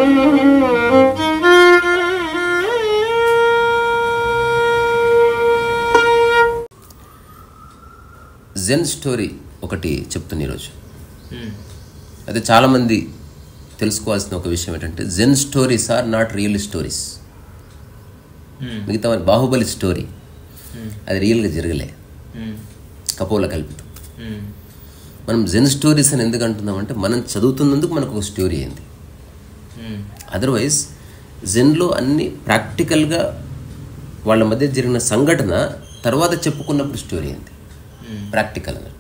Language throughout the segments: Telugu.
జెన్ స్టోరీ ఒకటి చెప్తాను ఈరోజు. అయితే చాలామంది తెలుసుకోవాల్సిన ఒక విషయం ఏంటంటే, Zen stories are not real stories. మిగతా బాహుబలి స్టోరీ అది రియల్గా జరగలే, కపోల కల్పితం. మనం జెన్ స్టోరీస్ అని ఎందుకు అంటున్నామంటే, మనం చదువుతున్నందుకు మనకు ఒక స్టోరీ అయింది. అదర్వైజ్ జెన్లో అన్ని ప్రాక్టికల్గా వాళ్ళ మధ్య జరిగిన సంఘటన తర్వాత చెప్పుకున్నప్పుడు స్టోరీ అయింది, ప్రాక్టికల్ అన్నట్టు.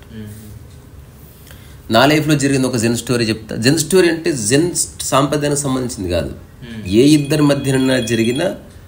నా లైఫ్లో జరిగింది ఒక జెన్ స్టోరీ చెప్తా. జెన్ స్టోరీ అంటే జెన్ సాంప్రదాయానికి సంబంధించింది కాదు, ఏ ఇద్దరి మధ్యన జరిగిన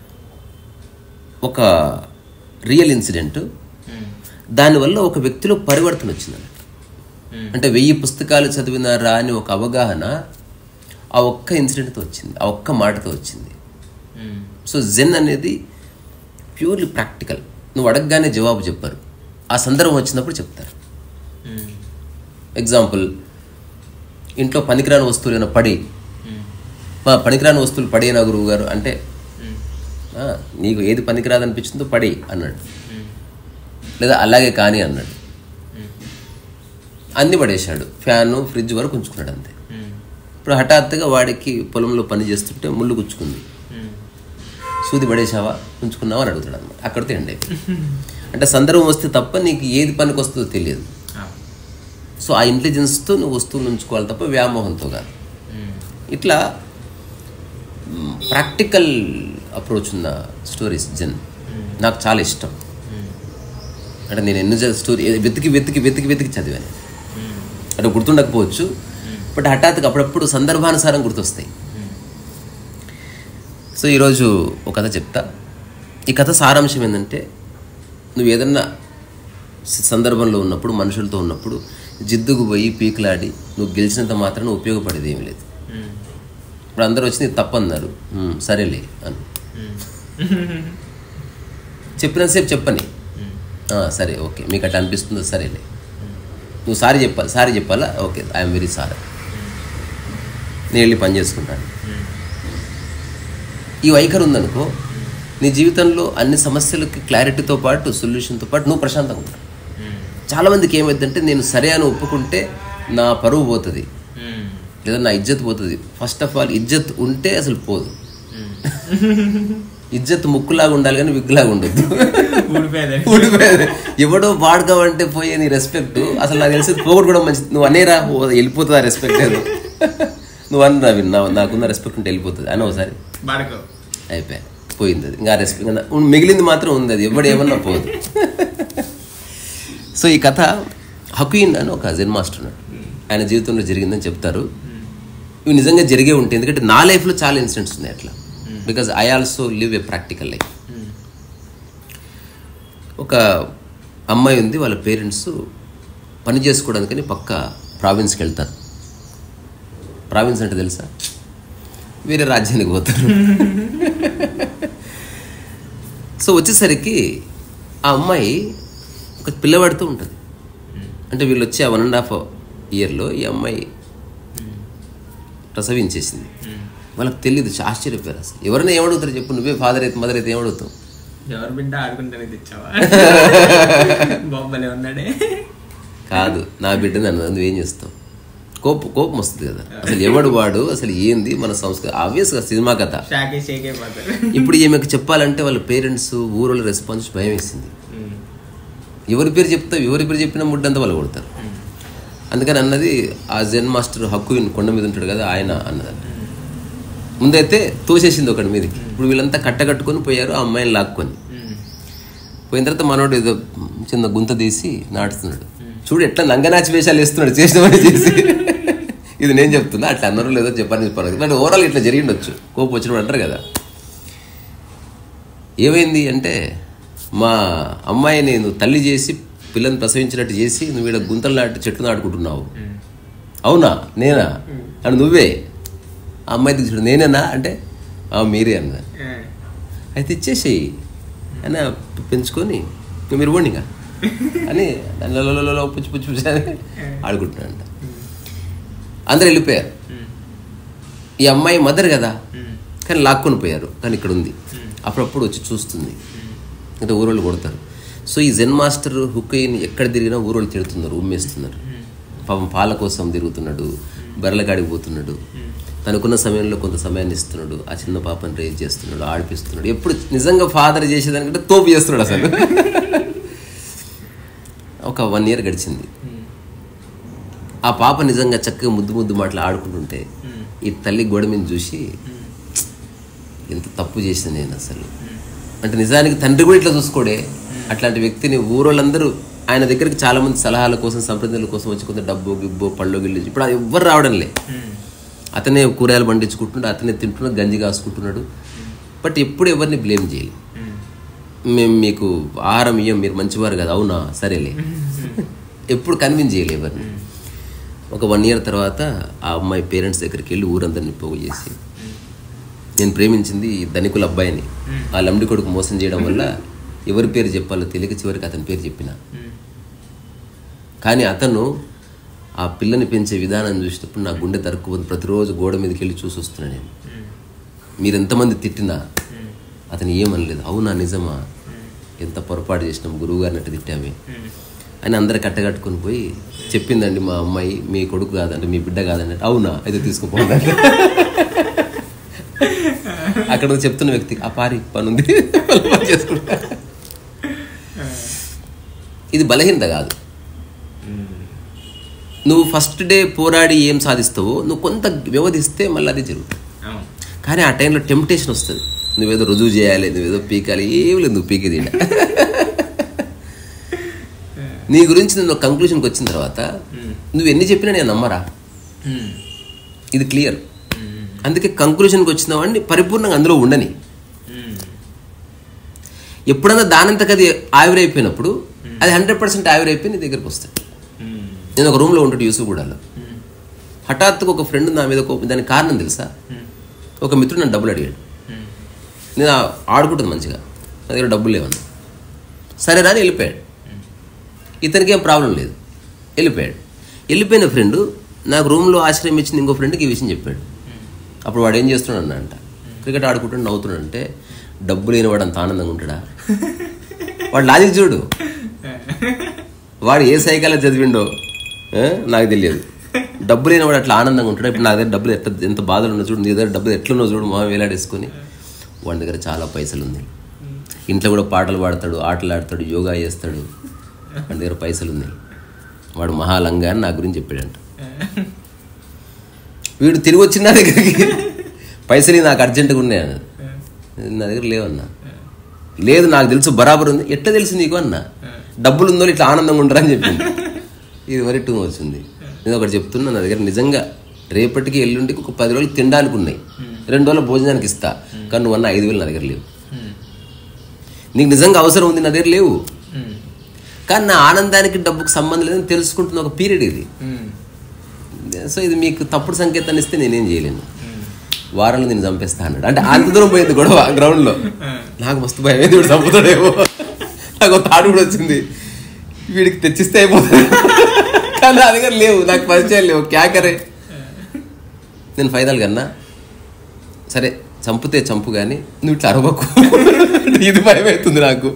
ఒక రియల్ ఇన్సిడెంట్. దానివల్ల ఒక వ్యక్తిలో పరివర్తన వచ్చింది అన్నట్టు. అంటే 1000 పుస్తకాలు చదివినారా అని ఒక అవగాహన ఆ ఒక్క ఇన్సిడెంట్తో వచ్చింది, ఆ ఒక్క మాటతో వచ్చింది. సో జెన్ అనేది ప్యూర్లీ ప్రాక్టికల్. నువ్వు అడగగానే జవాబు చెప్పారు, ఆ సందర్భం వచ్చినప్పుడు చెప్తారు. ఎగ్జాంపుల్, ఇంట్లో పనికిరాని వస్తువులు ఏమైనా పడి, మా పనికిరాని వస్తువులు పడేనా గురువు గారు అంటే, నీకు ఏది పనికిరాదు అనిపించిందో పడి అన్నాడు, లేదా అలాగే కానీ అన్నాడు. అన్ని పడేశాడు, ఫ్యాను ఫ్రిడ్జ్ వరకు ఉంచుకున్నాడు అంతే. ఇప్పుడు హఠాత్తుగా వాడికి పొలంలో పని చేస్తుంటే ముళ్ళు గుచ్చుకుంది, సూది పడేసావా ఉంచుకున్నావా అని అడుగుతాడు అన్నమాట. అక్కడితో ఎండ్ అయిపోయింది. అంటే సందర్భం వస్తే తప్ప నీకు ఏది పనికి వస్తుందో తెలియదు. సో ఆ ఇంటెలిజెన్స్తో నువ్వు వస్తువులు ఉంచుకోవాలి తప్ప వ్యామోహంతో కాదు. ఇట్లా ప్రాక్టికల్ అప్రోచ్ ఉన్న స్టోరీస్ జెన్ నాకు చాలా ఇష్టం. అంటే నేను ఎన్నో స్టోరీ వెతికి వెతికి వెతికి వెతికి చదివాను. అంటే గుర్తుండకపోవచ్చు, బట్ హఠాత్తుగా అప్పుడప్పుడు సందర్భానుసారం గుర్తొస్తాయి. సో ఈరోజు ఒక కథ చెప్తా. ఈ కథ సారాంశం ఏంటంటే, నువ్వు ఏదన్నా సందర్భంలో ఉన్నప్పుడు, మనుషులతో ఉన్నప్పుడు జిద్దుకు పోయి పీకులాడి నువ్వు గెలిచినంత మాత్రం ఉపయోగపడేది ఏమి లేదు. ఇప్పుడు అందరూ వచ్చి నీకు తప్పన్నారు, సరేలే అని చెప్పినంతసేపు చెప్పని, సరే ఓకే మీకు అట్లా అనిపిస్తుందో సరేలే, నువ్వు సారీ చెప్పాలా, ఓకే ఐఎమ్ వెరీ సారీ, నేను వెళ్ళి పని చేసుకుంటాను. ఈ వైఖరి ఉందనుకో, నీ జీవితంలో అన్ని సమస్యలకి క్లారిటీతో పాటు సొల్యూషన్తో పాటు నువ్వు ప్రశాంతంగా ఉంటావు. చాలామందికి ఏమైందంటే, నేను సరే అని ఒప్పుకుంటే నా పరువు పోతుంది, లేదా నా ఇజ్జత్ పోతుంది. ఫస్ట్ ఆఫ్ ఆల్ ఇజ్జత్ ఉంటే అసలు పోదు. ఇజ్జత్ ముక్కులాగా ఉండాలి కానీ విగ్గులాగా ఉండొద్దు. ఊడిపోయేది ఎవడో వాడుకోవంటే పోయే నీ రెస్పెక్ట్ అసలు నాకు తెలిసి పోగొట్టు కూడా మంచిది. నువ్వు అనేరా వెళ్ళిపోతుంది ఆ రెస్పెక్ట్, నువ్వు అన్నా విన్నావు నాకున్న రెస్పెక్ట్ ఉంటే వెళ్ళిపోతుంది అని ఒకసారి అయిపోయా పోయింది. అది ఇంకా రెస్పెక్ట్ మిగిలింది మాత్రం ఉంది, అది ఎవడు ఏమన్నా పోదు. సో ఈ కథ హకుయిన్ అని ఒక జెన్ మాస్టర్ ఉన్నాడు, ఆయన జీవితంలో జరిగిందని చెప్తారు. ఇవి నిజంగా జరిగే ఉంటాయి, ఎందుకంటే నా లైఫ్లో చాలా ఇన్సిడెంట్స్ ఉన్నాయి అట్లా. Because I also live a practical life. ఒక అమ్మాయి ఉంది, వాళ్ళ పేరెంట్స్ పని చేసుకోవడానికని పక్క ప్రావిన్స్కి వెళ్తారు. ప్రావిన్స్ అంటే తెలుసా, వేరే రాజ్యానికి పోతారు. సో వచ్చేసరికి ఆ అమ్మాయి ఒక పిల్లవాడితో ఉంటుంది. అంటే వీళ్ళు వచ్చి ఆ 1.5 ఇయర్లో ఈ అమ్మాయి ప్రసవించేసింది. వాళ్ళకి తెలియదు, ఆశ్చర్యపోయారు. అసలు ఎవరైనా ఏమడుగుతారు చెప్పు, నువ్వే ఫాదర్ అయితే మదర్ అయితే ఏమడుగుతావు? ఎవరు బిడ్డ ఆడుకుంటానే తెచ్చావా? బొమ్మలే ఉన్నాడే కాదు, నా బిడ్డని అన్నది నువ్వేం చేస్తావు? కోపం వస్తుంది కదా. అసలు ఎవడు వాడు, అసలు ఏంది మన సంస్కృతి, ఆబ్వియస్గా సినిమా కథ. ఇప్పుడు ఈమెకు చెప్పాలంటే వాళ్ళ పేరెంట్స్, ఊరోళ్ళ రెస్పాన్స్ భయం వేసింది. ఎవరి పేరు చెప్తావు, ఎవరి పేరు చెప్పినా ముడ్డంతా వాళ్ళు కొడతారు. అందుకని అన్నది ఆ జెన్ మాస్టర్ హక్కుయిన్ కొండ మీద ఉంటాడు కదా, ఆయన అన్నదంట. ముందైతే తోసేసింది ఒకటి మీదకి. ఇప్పుడు వీళ్ళంతా కట్టకట్టుకొని పోయారు, ఆ అమ్మాయిని లాక్కొని పోయిన తర్వాత మనోడు ఏదో చిన్న గుంత తీసి నాటుతున్నాడు. చూడు ఎట్లా నంగనాచి వేషాలు వేస్తున్నాడు, చేసినవని చేసి. ఇది నేను చెప్తున్నా, అట్లా అన్నారు లేదో చెప్పని చెప్పాలి. బట్ ఓవరాల్ ఇట్లా జరిగి ఉండొచ్చు, కోపం వచ్చినప్పుడు అంటారు కదా. ఏమైంది అంటే, మా అమ్మాయిని నువ్వు తల్లి చేసి పిల్లని ప్రసవించినట్టు చేసి నువ్వు ఇక్కడ గుంతలు నాటి చెట్లు నాటుకుంటున్నావు. అవునా, నేనా అని నువ్వే. ఆ అమ్మాయి తీసుకుంటు నేనేనా అంటే మీరే అన్నా. అయితే ఇచ్చేసేయి అని పెంచుకొని మీరు పోండిగా అని దానిలో పుచ్చి పుచ్చి పుచ్చి అని ఆడుకుంటున్నాడంట. అందరూ వెళ్ళిపోయారు. ఈ అమ్మాయి మదర్ కదా, కానీ లాక్కొని పోయారు. కానీ ఇక్కడ ఉంది, అప్పుడప్పుడు వచ్చి చూస్తుంది, అంటే ఊరోళ్ళు కొడతారు. సో ఈ జెన్ మాస్టర్ హుక్కయ్యని ఎక్కడ తిరిగినా ఊరోళ్ళు తిడుతున్నారు, ఉమ్మేస్తున్నారు. పాపం పాల కోసం తిరుగుతున్నాడు, బర్రెలకాడికి పోతున్నాడు, తనకున్న సమయంలో కొంత సమయాన్ని ఇస్తున్నాడు, ఆ చిన్న పాపని రేజ్ చేస్తున్నాడు, ఆడిపిస్తున్నాడు. ఎప్పుడు నిజంగా ఫాదర్ చేసేదానికంటే తోపు చేస్తున్నాడు అసలు. ఒక 1 year గడిచింది. ఆ పాప నిజంగా చక్కగా ముద్దు మాటలు ఆడుకుంటుంటే ఈ తల్లి గోడ మీద చూసి ఎంత తప్పు చేసింది నేను అసలు. అంటే నిజానికి తండ్రి కూడా ఇట్లా చూసుకోడే. అట్లాంటి వ్యక్తిని ఊరోళ్ళందరూ ఆయన దగ్గరికి చాలా మంది సలహాల కోసం, సంప్రదాయాల కోసం వచ్చి కొంత డబ్బు గిబ్బో పళ్ళు గిల్లు, ఇప్పుడు అది ఎవ్వరు రావడంలే. అతనే కూరగాయలు పండించుకుంటున్నాడు, అతనే తింటున్నాడు, గంజి కాసుకుంటున్నాడు. బట్ ఎప్పుడు ఎవరిని బ్లేమ్ చేయలేదు. మేము మీకు ఆహారం ఇయ్యం, మీరు మంచివారు కదా, అవునా సరేలే, ఎప్పుడు కన్విన్స్ చేయలే ఎవరిని. ఒక 1 year తర్వాత ఆ అమ్మాయి పేరెంట్స్ దగ్గరికి వెళ్ళి ఊరందరినీ పోగు చేసి, నేను ప్రేమించింది ధనికుల అబ్బాయిని, ఆ లంబడి కొడుకు మోసం చేయడం వల్ల ఎవరి పేరు చెప్పాలో తెలియక చివరికి అతని పేరు చెప్పిన. కానీ అతను ఆ పిల్లని పెంచే విధానం చూసినప్పుడు నా గుండె తరుక్కుపోతుంది. ప్రతిరోజు గోడ మీదకి వెళ్ళి చూసి వస్తున్నాను నేను. మీరు ఎంతమంది తిట్టినా అతను ఏమనలేదు. అవునా నిజమా, ఎంత పొరపాటు చేసినాం, గురువు గారిని అట్టు తిట్టామే అని అందరు కట్టగట్టుకుని పోయి చెప్పిందండి మా అమ్మాయి మీ కొడుకు కాదంటే, మీ బిడ్డ కాదంటే. అవునా అయితే తీసుకుపోండి. అక్కడ చెప్తున్న వ్యక్తి ఆ పారి పనుంది చేసుకుంటా. ఇది బలహీనత కాదు. నువ్వు ఫస్ట్ డే పోరాడి ఏం సాధిస్తావో నువ్వు కొంత వ్యవధిస్తే మళ్ళీ అది జరుగుతుంది. కానీ ఆ టైంలో టెంప్టేషన్ వస్తుంది, నువ్వేదో రుజువు చేయాలి, నువ్వేదో పీకాలి. ఏం లేదు, నువ్వు పీకేది. నీ గురించి నేను కంక్లూషన్కి వచ్చిన తర్వాత నువ్వు ఎన్ని చెప్పినా నేను నమ్మరా, ఇది క్లియర్. అందుకే కంక్లూషన్కి వచ్చిన వాడిని పరిపూర్ణంగా అందులో ఉండని. ఎప్పుడన్నా దానంతకు అది ఆవిరైపోయినప్పుడు అది 100% ఆవిరైపోయి నీ దగ్గరకు వస్తాయి. నేను ఒక రూమ్లో ఉంటాడు యూసుఫ్గూడలో. హఠాత్తుగా ఒక ఫ్రెండ్ నా మీద కోపం. దానికి కారణం తెలుసా? ఒక మిత్రుడు నన్ను డబ్బులు అడిగాడు. నేను ఆడుకుంటుంది మంచిగా, నా దగ్గర డబ్బులు లేవన్నా. సరే రాని వెళ్ళిపోయాడు. ఇతనికి ఏం ప్రాబ్లం లేదు, వెళ్ళిపోయాడు. వెళ్ళిపోయిన ఫ్రెండ్ నాకు రూమ్లో ఆశ్రయం ఇచ్చింది ఇంకో ఫ్రెండ్కి ఈ విషయం చెప్పాడు. అప్పుడు వాడు ఏం చేస్తున్నాడు అంట, క్రికెట్ ఆడుకుంటాడు, నవ్వుతున్నాడంటే డబ్బు లేని వాడు అంత ఆనందంగా ఉంటాడా? వాడు లాజిక్ చూడు, వాడు ఏ సైకాలజీ చదివిండో నాకు తెలియదు. డబ్బు లేని వాడు అట్లా ఆనందంగా ఉంటాడు. ఇప్పుడు నా దగ్గర డబ్బులు ఎంత బాధలు ఉన్నా చూడు, నీ దగ్గర డబ్బులు ఎట్లున్నో చూడు, మా వేలాడేసుకొని. వాడి దగ్గర చాలా పైసలు ఉంది, ఇంట్లో కూడా పాటలు పాడతాడు, ఆటలు ఆడతాడు, యోగా చేస్తాడు, వాడి దగ్గర పైసలు ఉన్నాయి. వాడు మహాలంగా అని నా గురించి చెప్పాడంట. వీడు తిరిగి వచ్చిన నా దగ్గరికి, పైసలు నాకు అర్జెంటుగా ఉన్నాయన్న. నా దగ్గర లేవన్నా. లేదు నాకు తెలుసు, బరాబర్ ఉంది. ఎట్లా తెలుసు నీకు అన్నా? డబ్బులు ఉందో ఇట్లా ఆనందంగా ఉండరా అని చెప్పింది. ఇది మరి టూ వచ్చింది. నేను ఒకటి చెప్తున్నా, నా దగ్గర నిజంగా రేపటికి ఎల్లుండికి ఒక 10 రోజులు తినడానికి ఉన్నాయి, 2 రోజుల భోజనానికి ఇస్తా. కానీ నువ్వు అన్న 5,000 నా దగ్గర లేవు. నీకు నిజంగా అవసరం ఉంది, నా దగ్గర లేవు. కానీ నా ఆనందానికి డబ్బుకు సంబంధం లేదని తెలుసుకుంటున్న ఒక పీరియడ్ ఇది. సో ఇది మీకు తప్పుడు సంకేతాన్ని ఇస్తే నేనేం చేయలేను. వారంలో నేను చంపేస్తా అన్నాడు. అంటే అంత దూరం పోయింది గొడవ గ్రౌండ్లో. నాకు మస్తు భయం అయింది, వీడు చంపుతాడేమో. నాకు ఒక థాట్ కూడా వచ్చింది, వీడికి తెచ్చిస్తే అయిపోతుంది. కానీ నా దగ్గర లేవు, నాకు పరిచయాలు లేవు. క్యాకరే నేను ఫైనల్ కన్నా సరే చంపితే చంపు, కానీ నువ్వు ఇట్లా అరవకు, ఇది భయం అవుతుంది నాకు.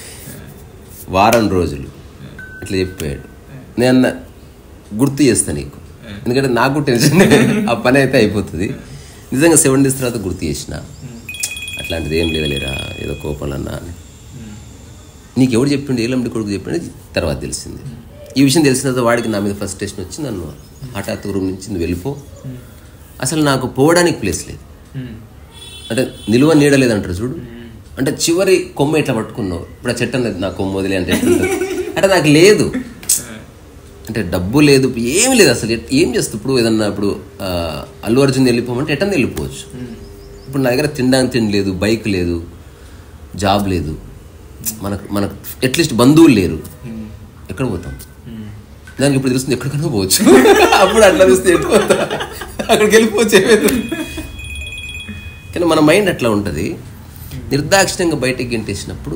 వారం రోజులు ఇట్లా చెప్పాడు. నేను అన్న గుర్తు చేస్తాను నీకు, ఎందుకంటే నాకు టెన్షన్, ఆ పని అయితే అయిపోతుంది. నిజంగా 7 days తర్వాత గుర్తు చేసిన, అట్లాంటిది ఏం లేదులేరా, ఏదో కోపంలో అన్నా అని. నీకు ఎవడు చెప్పిండు, ఏలండి కొడుకు చెప్పిండు తర్వాత తెలిసింది. ఈ విషయం తెలిసిన తర్వాత వాడికి నా మీద ఫ్రస్ట్రేషన్ వచ్చి నన్ను హఠాత్తు రూమ్ నుంచి నువ్వు వెళ్ళిపో. అసలు నాకు పోవడానికి ప్లేస్ లేదు, అంటే నిలువ నీడలేదంటారు చూడు. అంటే చివరి కొమ్మ ఇట్లా పట్టుకున్నావు, ఇప్పుడు ఆ చెట్టు అన్నది నా కొమ్మ వదిలే అంటే అంటే నాకు లేదు, అంటే డబ్బు లేదు, ఏమి లేదు అసలు. ఏం చేస్తావు ఇప్పుడు? ఏదన్నా ఇప్పుడు అల్లు అర్జున్ వెళ్ళిపోమంటే ఎట్టన్నా వెళ్ళిపోవచ్చు. ఇప్పుడు నా దగ్గర తినడానికి తిండి లేదు, బైక్ లేదు, జాబ్ లేదు, మనకు అట్లీస్ట్ బంధువులు లేరు. ఎక్కడ పోతాం? దానికి ఇప్పుడు తెలుస్తుంది ఎక్కడికైనా పోవచ్చు. అప్పుడు అట్లా చూస్తే వెళ్ళిపోతా, అక్కడికి వెళ్ళిపోవచ్చు, ఏమైతే. కానీ మన మైండ్ అట్లా ఉంటుంది. నిర్దాక్షిణ్యంగా బయటకు గెంటేసినప్పుడు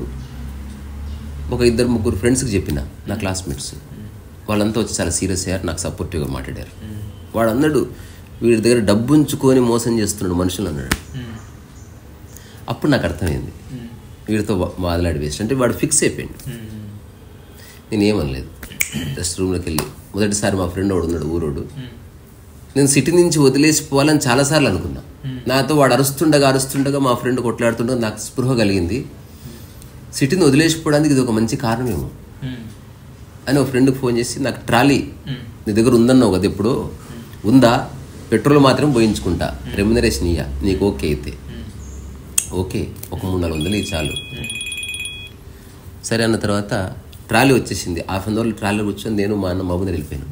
ఒక 2-3 ఫ్రెండ్స్కి చెప్పిన, నా క్లాస్మేట్స్, వాళ్ళంతా వచ్చి చాలా సీరియస్ అయ్యారు, నాకు సపోర్టివ్గా మాట్లాడారు. వాడు అన్నాడు, వీడి దగ్గర డబ్బు ఉంచుకొని మోసం చేస్తున్నాడు మనుషులు అన్నాడు. అప్పుడు నాకు అర్థమైంది వీడితో వాదలాడి వేస్ట్ అంటే వాడు ఫిక్స్ అయిపోయింది. నేనేమనలేదు. జస్ట్ రూమ్లోకి వెళ్ళి మొదటిసారి మా ఫ్రెండ్ వాడు ఉన్నాడు ఊరోడు, నేను సిటీ నుంచి వదిలేసిపోవాలని చాలాసార్లు అనుకున్నా. నాతో వాడు అరుస్తుండగా మా ఫ్రెండ్ కొట్లాడుతుండగా నాకు స్పృహ కలిగింది, సిటీని వదిలేసిపోవడానికి ఇది ఒక మంచి కారణమేమో అని ఒక ఫ్రెండ్కి ఫోన్ చేసి, నాకు ట్రాలీ నీ దగ్గర ఉందన్నావు కదా, ఎప్పుడు ఉందా, పెట్రోల్ మాత్రం పోయించుకుంటా, రెమ్యునరేషన్ ఇయ్యా నీకు ఓకే అయితే ఓకే, ఒక 300-400 చాలు. సరే అన్న తర్వాత ట్రాలీ వచ్చేసింది. హాఫ్ అన్ అవర్లో ట్రాలీ కూర్చొని నేను మా అన్న మహబూబ్ వెళ్ళిపోయాను.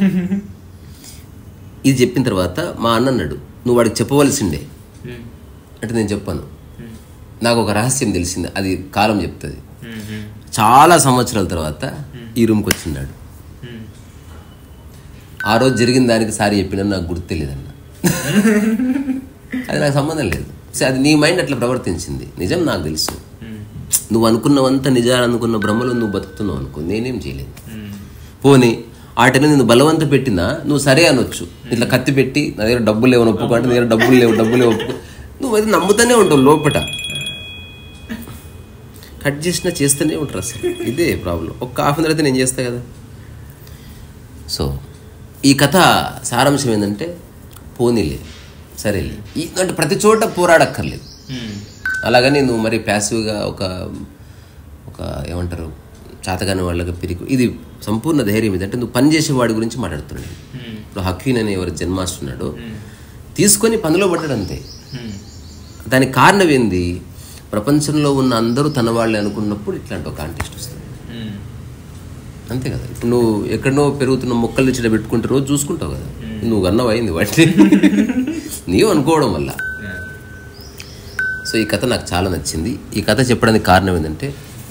ఇది చెప్పిన తర్వాత మా అన్న అన్నాడు, నువ్వు వాడికి చెప్పవలసిండే అంటే నేను చెప్పాను. నాకు ఒక రహస్యం తెలిసింది, అది కాలం చెప్తుంది. చాలా సంవత్సరాల తర్వాత ఈ రూమ్కి వచ్చిన్నాడు. ఆ రోజు జరిగిన దానికి సారి చెప్పినా నాకు గుర్తు తెలియదన్న. అది నాకు సంబంధం లేదు. అది నీ మైండ్ అట్లా ప్రవర్తించింది. నిజం నాకు తెలుసు, నువ్వు అనుకున్నవంతా నిజాలు అనుకున్న భ్రమలో నువ్వు బతుకుతున్నావు అనుకో, నేనేం చేయలేదు. పోనీ వాటిని నేను బలవంత పెట్టినా నువ్వు సరే అనొచ్చు, ఇట్లా కత్తి పెట్టి నా దగ్గర డబ్బులు లేవని ఒప్పుకో అంటే, నా దగ్గర డబ్బులు లేవు ఒప్పుకో, నువ్వు అది నమ్ముతూనే ఉంటావు లోపట. కట్ చేసినా చేస్తూనే ఉంటారు. అసలు ఇదే ప్రాబ్లం. ఒక హాఫ్ అన్ అవర్ అయితే నేను చేస్తా కదా. సో ఈ కథ సారాంశం ఏంటంటే, పోనీలే సరేలే, అంటే ప్రతి చోట పోరాడక్కర్లేదు. అలాగని నువ్వు మరి ప్యాసివ్గా ఒక ఏమంటారు చాతగాని వాళ్ళకి పిరికి, ఇది సంపూర్ణ ధైర్యం. ఇది అంటే నువ్వు పని చేసేవాడి గురించి మాట్లాడుతున్నాడు. ఇప్పుడు హకీన్ అనే ఎవరు జన్మాస్తున్నాడు, తీసుకొని పనిలో పడ్డాడు అంతే. దానికి కారణం ఏంది, ప్రపంచంలో ఉన్న అందరూ తన వాళ్ళే అనుకున్నప్పుడు ఇట్లాంటి ఒక కాంటెస్ట్ వస్తుంది అంతే కదా. ఇప్పుడు నువ్వు ఎక్కడనో పెరుగుతున్న మొక్కలు చెడ పెట్టుకుంటే రోజు చూసుకుంటావు కదా, నువ్వు అన్నవి అయింది వాటిని నీవు అనుకోవడం వల్ల. సో ఈ కథ నాకు చాలా నచ్చింది. ఈ కథ చెప్పడానికి కారణం ఏంటంటే,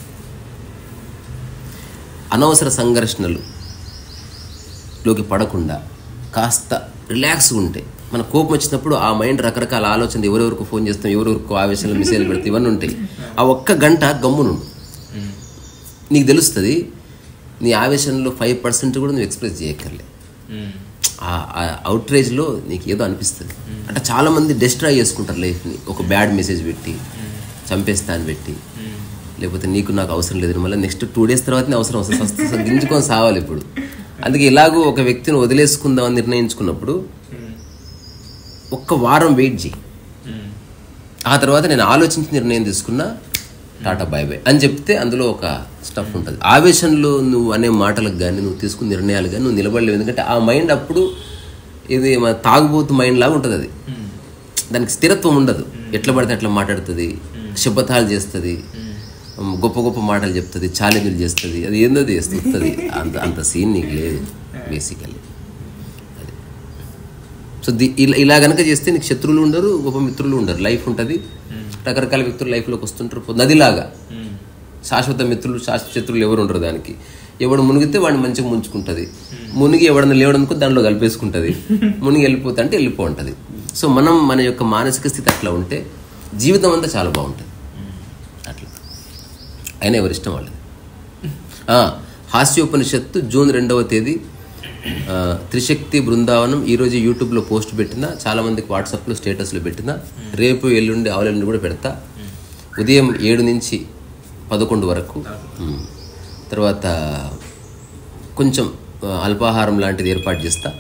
అనవసర సంఘర్షణలోకి పడకుండా కాస్త రిలాక్స్గా ఉంటే, మన కోపం వచ్చినప్పుడు ఆ మైండ్ రకరకాల ఆలోచన, ఎవరెవరికి ఫోన్ చేస్తాం, ఎవరెవరికి ఆవేశంలో మెసేజ్ పెడతాం, ఇవన్నీ ఉంటాయి. ఆ ఒక్క గంట గమ్మునుండు, నీకు తెలుస్తుంది. నీ ఆవేశంలో 5% కూడా నువ్వు ఎక్స్ప్రెస్ చేయక్కర్లే. ఆ అవుట్రేజ్లో నీకు ఏదో అనిపిస్తుంది. అంటే చాలామంది డిస్ట్రాయ్ చేసుకుంటారు లైఫ్ని, ఒక బ్యాడ్ మెసేజ్ పెట్టి, చంపేస్తా అని పెట్టి, లేకపోతే నీకు నాకు అవసరం లేదు, మళ్ళీ నెక్స్ట్ 2 days తర్వాతనే అవసరం వస్తుంది, గింజుకొని సావాలి ఇప్పుడు. అందుకే ఇలాగూ ఒక వ్యక్తిని వదిలేసుకుందామని నిర్ణయించుకున్నప్పుడు ఒక్క వారం వెయిట్ చేయి. ఆ తర్వాత నేను ఆలోచించి నిర్ణయం తీసుకున్నా, టాటా బాయ్ బాయ్ అని చెప్తే అందులో ఒక స్టఫ్ ఉంటుంది. ఆవేశంలో నువ్వు అనే మాటలకు కానీ, నువ్వు తీసుకున్న నిర్ణయాలు కానీ నువ్వు నిలబడలేవు. ఎందుకంటే ఆ మైండ్ అప్పుడు ఇది మన తాగుబోతు మైండ్ లాగా ఉంటుంది. అది దానికి స్థిరత్వం ఉండదు. ఎట్లా పడితే అట్లా మాట్లాడుతుంది, శపథాలు చేస్తుంది, గొప్ప గొప్ప మాటలు చెప్తుంది, ఛాలెంజ్లు చేస్తుంది. అది ఏందో చేస్తుంది. అంత సీన్ నీకు లేదు బేసికల్లీ. అది సో ఇలా కనుక చేస్తే నీకు శత్రువులు ఉండరు, గొప్ప మిత్రులు ఉండరు. లైఫ్ ఉంటుంది, రకరకాల వ్యక్తులు లైఫ్లోకి వస్తుంటారు. నదిలాగా శాశ్వత మిత్రులు శాశ్వత శత్రువులు ఎవరు ఉండరు. దానికి ఎవడు మునిగితే వాడిని మంచిగా ముంచుకుంటుంది, మునిగి ఎవడన్నా లేవడనుకో దాంట్లో కలిపేసుకుంటుంది, మునిగి వెళ్ళిపోతా అంటే వెళ్ళిపో ఉంటుంది. సో మన యొక్క మానసిక స్థితి అట్లా ఉంటే జీవితం అంతా చాలా బాగుంటుంది. అట్లా అయినా ఎవరిష్టం వాళ్ళది. హాస్యోపనిషత్తు జూన్ 2వ తేదీ త్రిశక్తి బృందావనం ఈరోజు యూట్యూబ్లో పోస్ట్ పెట్టినా, చాలామందికి వాట్సాప్లో స్టేటస్లో పెట్టినా, రేపు ఎల్లుండి ఆవులెల్లుండి కూడా పెడతా. ఉదయం 7 నుంచి 11 వరకు. తర్వాత కొంచెం అల్పాహారం లాంటిది ఏర్పాటు చేస్తా.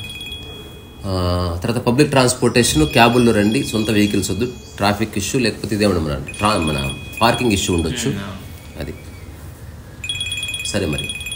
తర్వాత పబ్లిక్ ట్రాన్స్పోర్టేషన్, క్యాబుల్లో రండి, సొంత వెహికల్స్ వద్దు, ట్రాఫిక్ ఇష్యూ లేకపోతే ఇదేమన్నా మన పార్కింగ్ ఇష్యూ ఉండొచ్చు. అది సరే మరి.